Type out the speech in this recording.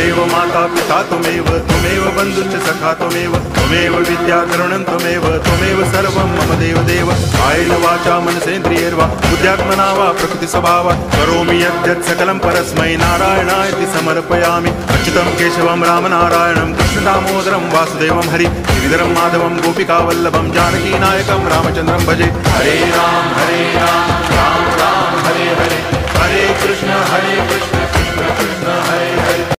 त्वमेव माता पिता त्वमेव, त्वमेव बन्धुश्च सखा त्वमेव, त्वमेव विद्या द्रविणं त्वमेव, त्वमेव सर्वं मम देवदेव। कायेन वाचा मनसेन्द्रियैर्वा बुद्ध्यात्मना वा प्रकृतिस्वभावात् करोमि यद्यत् सकलं परस्मै नारायणायति समर्पयामि। अच्युतं केशवं रामनारायणं कृष्णदामोदरं वासुदेवं हरि गिरिधरं माधवं गोपिकावल्लभं जानकीनायकं रामचन्द्रं भजे। हरे राम राम राम हरे हरे, हरे कृष्ण कृष्ण कृष्ण